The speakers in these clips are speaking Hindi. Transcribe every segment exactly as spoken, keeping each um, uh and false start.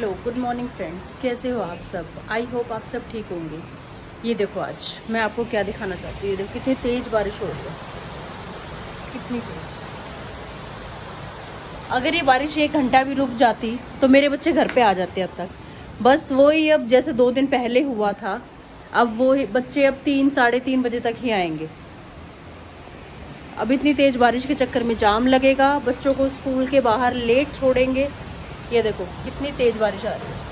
हेलो गुड मॉर्निंग फ्रेंड्स, कैसे हो आप सब। आई होप आप सब ठीक होंगे। ये देखो आज मैं आपको क्या दिखाना चाहती हूँ। ये देखो कितनी तेज़ बारिश हो रही है, कितनी तेज़। अगर ये बारिश एक घंटा भी रुक जाती तो मेरे बच्चे घर पे आ जाते अब तक। बस वही अब जैसे दो दिन पहले हुआ था, अब वो बच्चे अब तीन साढ़े तीन बजे तक ही आएंगे। अब इतनी तेज़ बारिश के चक्कर में जाम लगेगा, बच्चों को स्कूल के बाहर लेट छोड़ेंगे। ये देखो कितनी तेज़ बारिश आ रही है,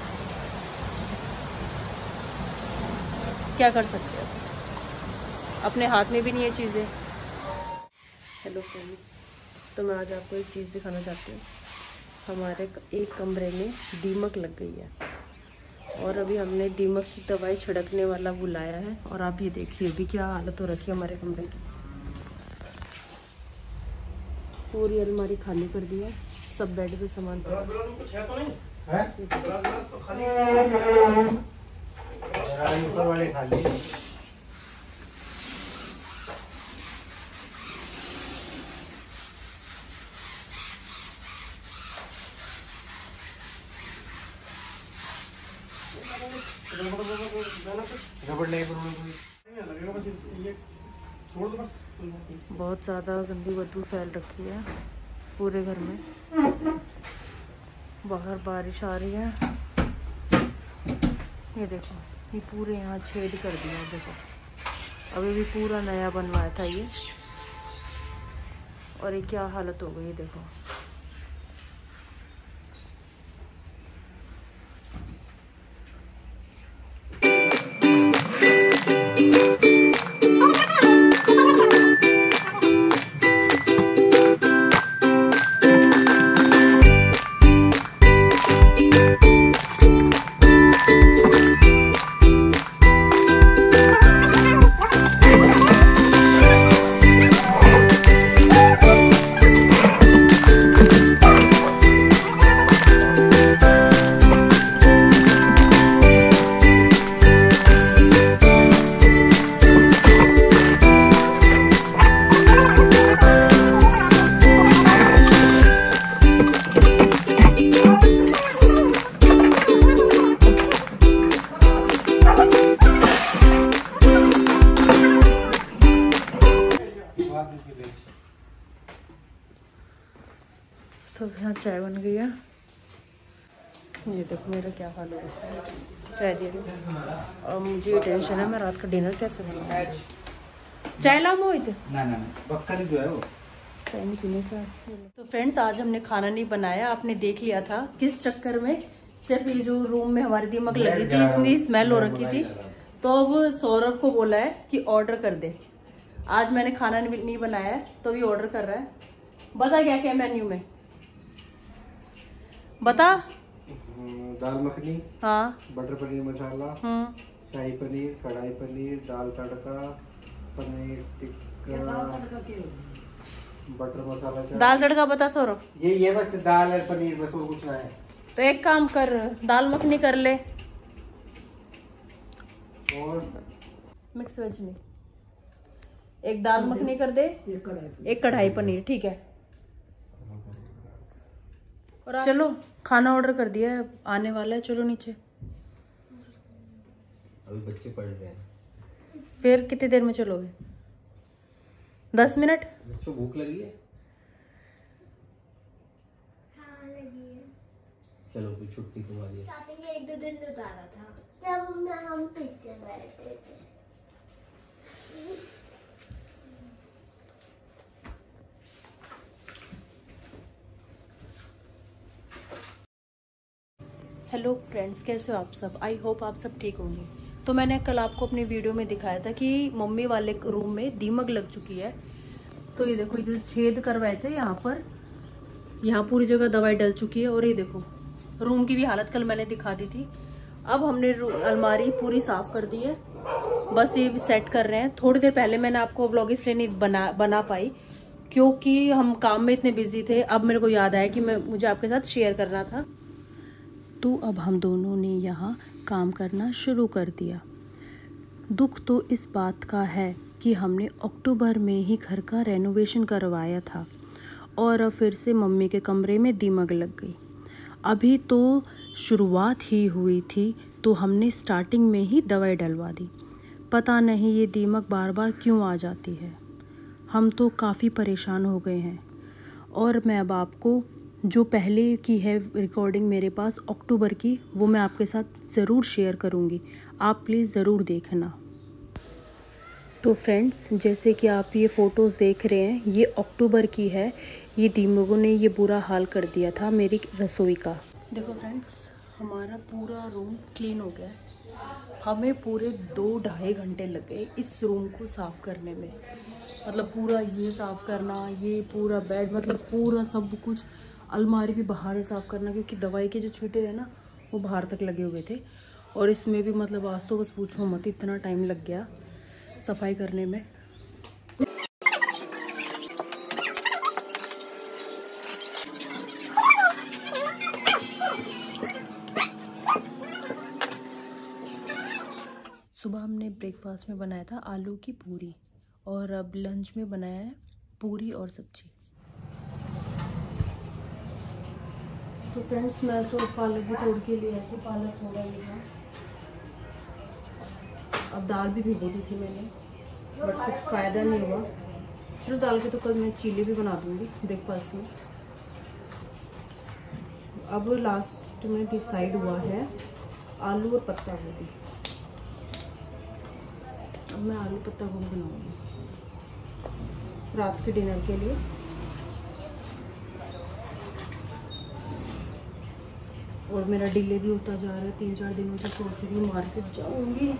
क्या कर सकते हैं, अपने हाथ में भी नहीं है चीज़ें। हेलो फ्रेंड्स, तो मैं आज आपको एक चीज़ दिखाना चाहती हूँ। हमारे एक कमरे में दीमक लग गई है और अभी हमने दीमक की दवाई छिड़कने वाला बुलाया है। और आप ये देखिए अभी क्या हालत हो रखी है हमारे कमरे की। पूरी अलमारी खाली कर दी है, सब बेड पे सामान पड़ा है। बहुत ज़्यादा गंदी बदबू फैल रखी है पूरे घर में। बाहर बारिश आ रही है, ये देखो ये पूरे यहाँ छेद कर दिया। देखो अभी भी पूरा नया बनवाया था ये, और ये क्या हालत हो गई देखो। सब यहाँ चाय बन गई है। ये देखो मेरा क्या हाल हो रहा है, चाय दे रही हूँ और मुझे ये टेंशन है मैं रात का डिनर कैसे बनाऊँ। चाय लाऊं मोहित? ना ना बक्का जो है वो चाय नहीं पीने से। तो फ्रेंड्स आज हमने खाना नहीं बनाया, आपने देख लिया था किस चक्कर में। सिर्फ ये जो रूम में हमारी दीमक लगी थी, इतनी स्मेल हो रखी थी, तो अब सौरभ को बोला है कि ऑर्डर कर दे। आज मैंने खाना नहीं बनाया है तो भी ऑर्डर कर रहा है। बता क्या क्या मेन्यू में, बता। दाल मखनी, हाँ, बटर पनीर मसाला, हाँ, शाही पनीर, कढ़ाई पनीर, दाल तड़का, पनीर टिक्का, बटर मसाला। दाल तड़का बता सौरभ। ये ये बस दाल है, पनीर बस, और कुछ ना है। तो एक काम कर, दाल मखनी कर ले और मिक्स वेज में एक दाल मखनी कर दे, एक कढ़ाई पनीर, ठीक है। और चलो खाना ऑर्डर कर दिया है, आने वाला है, चलो नीचे। अभी बच्चे पढ़ रहे हैं। फिर कितनी देर में चलोगे? दस मिनट। बच्चों भूख लगी है? हाँ लगी है। चलो फिर छुट्टी तुम्हारी। स्टार्टिंग में एक दो दिन उतारा था जब मैं हम पिक्चर बैठे थे। हेलो फ्रेंड्स, कैसे हो आप सब। आई होप आप सब ठीक होंगे। तो मैंने कल आपको अपनी वीडियो में दिखाया था कि मम्मी वाले रूम में दीमक लग चुकी है। तो ये देखो इधर छेद करवाए थे, यहाँ पर यहाँ पूरी जगह दवाई डल चुकी है। और ये देखो रूम की भी हालत कल मैंने दिखा दी थी। अब हमने अलमारी पूरी साफ कर दी है, बस ये भी सेट कर रहे हैं। थोड़ी देर पहले मैंने आपको व्लॉग इसलिए नहीं बना बना पाई क्योंकि हम काम में इतने बिजी थे। अब मेरे को याद आया कि मैं मुझे आपके साथ शेयर करना था, तो अब हम दोनों ने यहाँ काम करना शुरू कर दिया। दुख तो इस बात का है कि हमने अक्टूबर में ही घर का रेनोवेशन करवाया था और अब फिर से मम्मी के कमरे में दीमक लग गई। अभी तो शुरुआत ही हुई थी तो हमने स्टार्टिंग में ही दवाई डलवा दी। पता नहीं ये दीमक बार बार क्यों आ जाती है। हम तो काफ़ी परेशान हो गए हैं। और मैं अब आपको जो पहले की है रिकॉर्डिंग मेरे पास अक्टूबर की, वो मैं आपके साथ ज़रूर शेयर करूँगी। आप प्लीज़ ज़रूर देखना। तो फ्रेंड्स, जैसे कि आप ये फ़ोटोज़ देख रहे हैं, ये अक्टूबर की है। ये दीमकों ने ये बुरा हाल कर दिया था मेरी रसोई का। देखो फ्रेंड्स, हमारा पूरा रूम क्लीन हो गया है। हमें पूरे दो ढाई घंटे लगे इस रूम को साफ़ करने में। मतलब पूरा ये साफ़ करना, ये पूरा बेड, मतलब पूरा सब कुछ, अलमारी भी बाहर से साफ़ करना, क्योंकि दवाई के जो छींटे हैं ना वो बाहर तक लगे हुए थे। और इसमें भी मतलब आज तो बस पूछो मत, इतना टाइम लग गया सफाई करने में। सुबह हमने ब्रेकफास्ट में बनाया था आलू की पूरी, और अब लंच में बनाया है पूरी और सब्जी। तो फ्रेंड्स, मैं तो पालक भी तोड़ के ले आई थी, पालक थोड़ा ही था। अब दाल भी भिगो दी थी मैंने, बट कुछ फ़ायदा नहीं हुआ। चलो दाल के तो कल मैं चीले भी बना दूँगी ब्रेकफास्ट में। अब लास्ट में डिसाइड हुआ है आलू और पत्ता गोभी। अब मैं आलू पत्ता गोभी बनाऊँगी रात के डिनर के लिए। और मेरा डिले भी होता जा रहा है। तीन चार दिनों से सोच रही हूँ मार्केट जाऊँगी।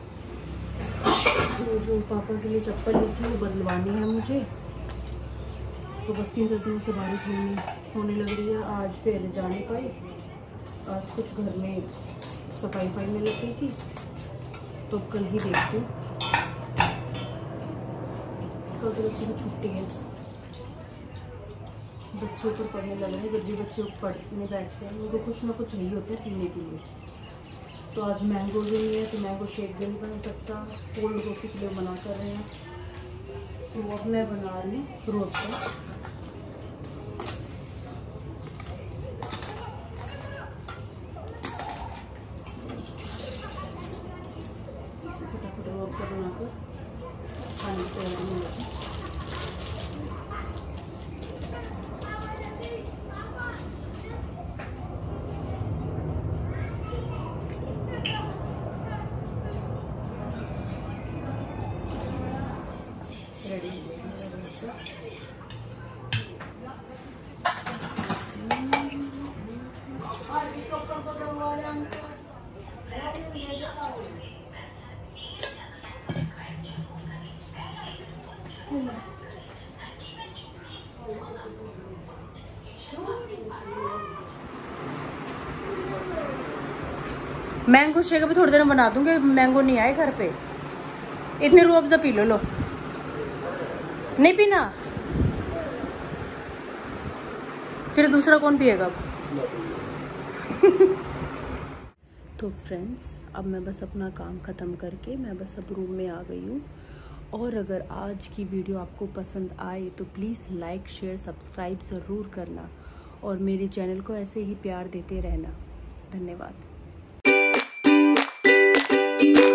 तो जो पापा के लिए चप्पल ली थी वो बदलवानी है मुझे। तो बस तीन चार दिनों से बारिश होने होने लग रही है। आज फिर जा नहीं पाई। आज कुछ घर में सफाई वफाई में लगी थी, तो कल ही देखती हूँ। कल तो बच्चे की छुट्टी है। बच्चे ऊपर पढ़ने लग रहे हैं। जब भी बच्चे पढ़ने बैठते हैं उनको कुछ ना कुछ चाहिए होता है पीने के लिए। तो आज मैंगो भी नहीं है, तो मैंगो शेक भी नहीं बन सकता। कोल्ड कॉफ़ी के लिए मना कर रहे हैं, तो अब मैं बना रही हूँ रोड पर। फटाफट रोड पर बनाकर खाने की तैयारी में लगी। मैंगो शेक भी थोड़ी देर में बना दूंगी। मैंगो नहीं आए घर पे। इतने रूह अफ़ज़ा पी लो। लो नहीं पीना, फिर दूसरा कौन पिएगा अब? तो फ्रेंड्स, अब मैं बस अपना काम ख़त्म करके मैं बस अब रूम में आ गई हूँ। और अगर आज की वीडियो आपको पसंद आए तो प्लीज़ लाइक शेयर सब्सक्राइब ज़रूर करना, और मेरे चैनल को ऐसे ही प्यार देते रहना। धन्यवाद।